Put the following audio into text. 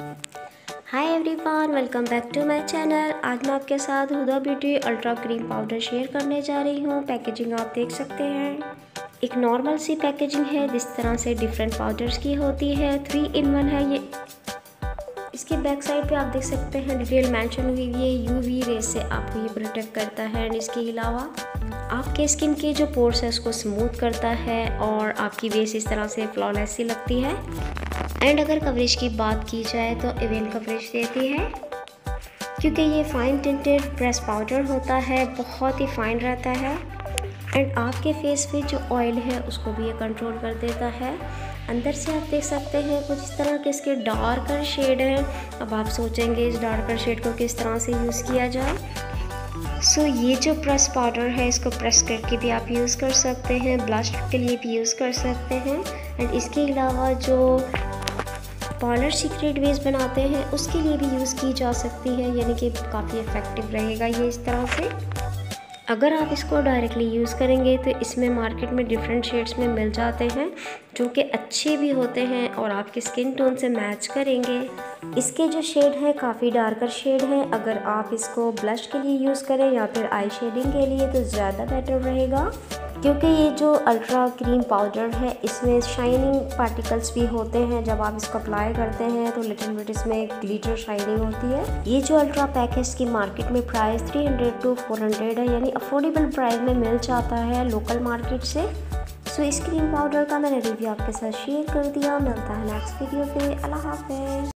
Hi everyone, welcome back to my channel. आज मैं आपके साथ Huda beauty ultra cream powder share करने जा रही हूँ। पैकेजिंग आप देख सकते हैं, एक नॉर्मल सी पैकेजिंग है जिस तरह से डिफरेंट पाउडर्स की होती है। 3 in 1 है ये। इसके बैक साइड पे आप देख सकते हैं डिटेल मेंशन हुई है। यूवी रे से आपको ये प्रोटेक्ट करता है एंड इसके अलावा आपके स्किन के जो पोर्स है उसको स्मूथ करता है और आपकी बेस इस तरह से फ्लॉलेस सी लगती है। एंड अगर कवरेज की बात की जाए तो इवन कवरेज देती है, क्योंकि ये फाइन टिंटेड प्रेस पाउडर होता है, बहुत ही फाइन रहता है। एंड आपके फेस पे जो ऑयल है उसको भी ये कंट्रोल कर देता है। अंदर से आप देख सकते हैं कुछ इस तरह के इसके डार्कर शेड हैं। अब आप सोचेंगे इस डार्कर शेड को किस तरह से यूज़ किया जाए। सो ये जो प्रेस पाउडर है इसको प्रेस करके भी आप यूज़ कर सकते हैं, ब्लश के लिए भी यूज़ कर सकते हैं। एंड इसके अलावा जो पार्लर सीक्रेट बेस बनाते हैं उसके लिए भी यूज़ की जा सकती है, यानी कि काफ़ी इफ़ेक्टिव रहेगा ये इस तरह से। अगर आप इसको डायरेक्टली यूज़ करेंगे तो इसमें मार्केट में डिफरेंट शेड्स में मिल जाते हैं जो कि अच्छे भी होते हैं और आपके स्किन टोन से मैच करेंगे। इसके जो शेड है काफ़ी डार्कर शेड है। अगर आप इसको ब्लश के लिए यूज़ करें या फिर आई शेडिंग के लिए तो ज़्यादा बेटर रहेगा, क्योंकि ये जो अल्ट्रा क्रीम पाउडर है इसमें शाइनिंग पार्टिकल्स भी होते हैं। जब आप इसको अप्लाई करते हैं तो लिटिल बिट इसमें ग्लिटर शाइनिंग होती है। ये जो अल्ट्रा पैक है इसकी मार्केट में प्राइस 300 to 400 है, यानी अफोर्डेबल प्राइस में मिल जाता है लोकल मार्केट से। सो इस क्रीम पाउडर का मैंने रिव्यू आपके साथ शेयर कर दिया। मिलता है नेक्स्ट वीडियो पे। अल्लाह हाफ़िज़।